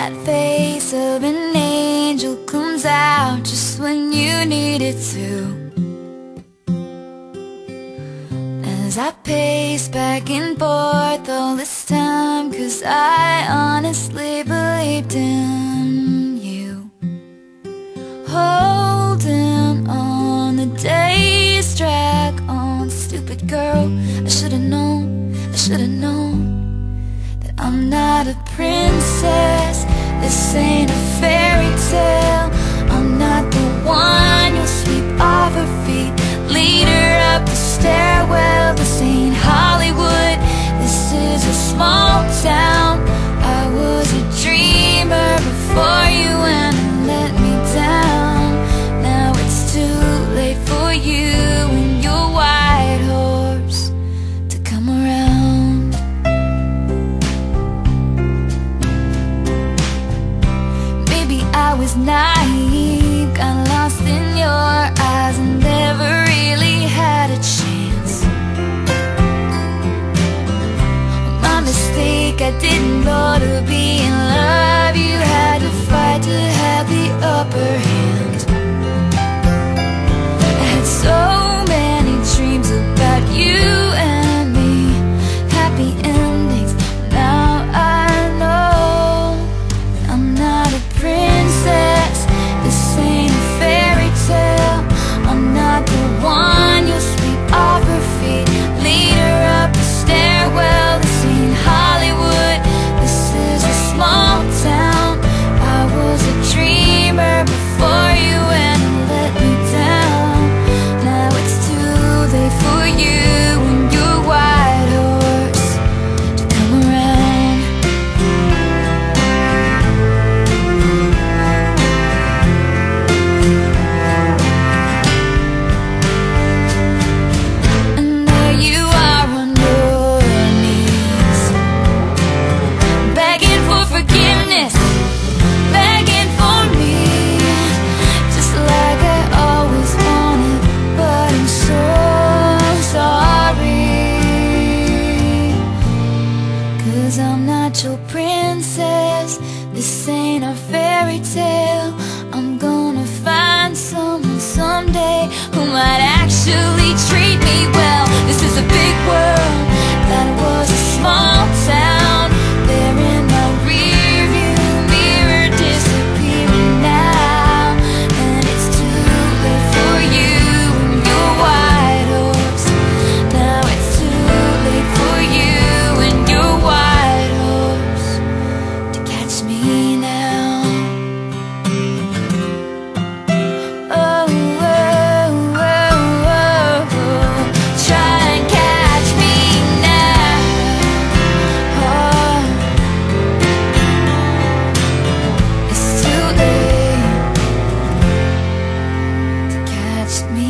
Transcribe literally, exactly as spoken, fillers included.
That face of an angel comes out just when you need it to. As I pace back and forth all this time, 'cause I honestly believed in you. Holding on, the days drag on. Stupid girl, I should've known, I should've known that I'm not a princess. This ain't a fairy tale. I'm not the one you'll sweep off her feet, lead her up the stairwell. This ain't Hollywood, this is a small town. I was a dreamer before you and you let me down. Now it's too late for you and your white horse to come around. Maybe I was naive, got lost in your eyes and never really had a chance. My mistake, I didn't know to be in love you had to fight to have the upper hand. I had so many dreams about you and me, happy endings. Now I know I'm not a princess. This ain't a fairy tale. I'm not the one you'll sweep off her feet, lead her up the stairwell. This ain't Hollywood, this is a small town. I was a dreamer before you and you let me down. Now it's too late for you and your white horse to come around. And there you are on your knees, begging for forgiveness, begging for me, just like I always wanted. But I'm so sorry, 'cause I'm not your princess. This ain't a fairy tale. I'm gonna find someone someday who might actually treat me well. This is a big world, that was a small town. They're in my rearview mirror, disappearing now. And it's too late for you and your white horse. Now it's too late for you and your white horse to catch me now. Oh, oh, oh, oh, oh. Try and catch me now. Oh, it's too late to catch me